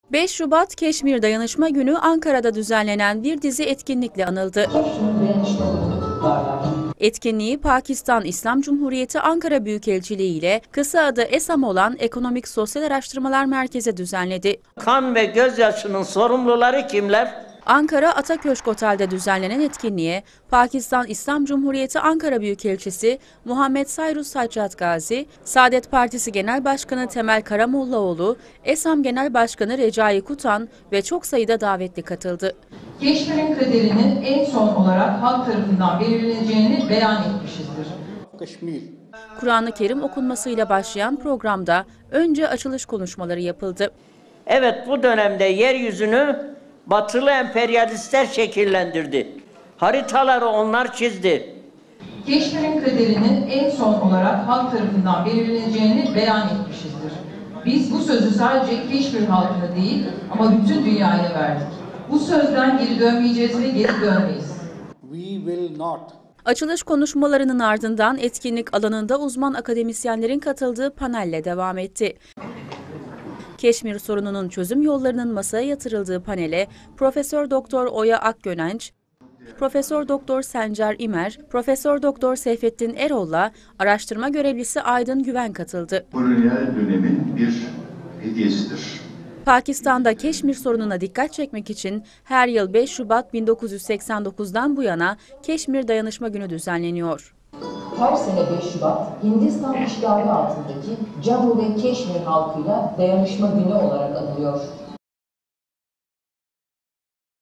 5 Şubat Keşmir Dayanışma Günü Ankara'da düzenlenen bir dizi etkinlikle anıldı. Etkinliği Pakistan İslam Cumhuriyeti Ankara Büyükelçiliği ile kısa adı ESAM olan Ekonomik Sosyal Araştırmalar Merkezi düzenledi. Kan ve gözyaşının sorumluları kimler? Ankara Ataköşk Otel'de düzenlenen etkinliğe Pakistan İslam Cumhuriyeti Ankara Büyükelçisi Muhammed Sayrus Saccat Gazi, Saadet Partisi Genel Başkanı Temel Karamollaoğlu, ESAM Genel Başkanı Recai Kutan ve çok sayıda davetli katıldı. Keşmir'in kaderinin en son olarak halk tarafından belirleneceğini beyan etmişizdir. Kur'an-ı Kerim okunmasıyla başlayan programda önce açılış konuşmaları yapıldı. Evet, bu dönemde yeryüzünü Batılı emperyalistler şekillendirdi. Haritaları onlar çizdi. Keşmir'in kaderinin en son olarak halk tarafından belirleneceğini beyan etmişizdir. Biz bu sözü sadece Keşmir halkına değil ama bütün dünyaya verdik. Bu sözden geri dönmeyeceğiz ve geri dönmeyiz. Açılış konuşmalarının ardından etkinlik alanında uzman akademisyenlerin katıldığı panelle devam etti. Keşmir sorununun çözüm yollarının masaya yatırıldığı panele Profesör Doktor Oya Akgönenç, Profesör Doktor Sencer İmer, Profesör Doktor Seyfettin Erol'la araştırma görevlisi Aydın Güven katıldı. Kolonyal dönemin bir hediyesidir. Pakistan'da Keşmir sorununa dikkat çekmek için her yıl 5 Şubat 1989'dan bu yana Keşmir Dayanışma Günü düzenleniyor. Her sene 5 Şubat, Hindistan işgali altındaki Cammu ve Keşmir halkıyla dayanışma günü olarak anılıyor.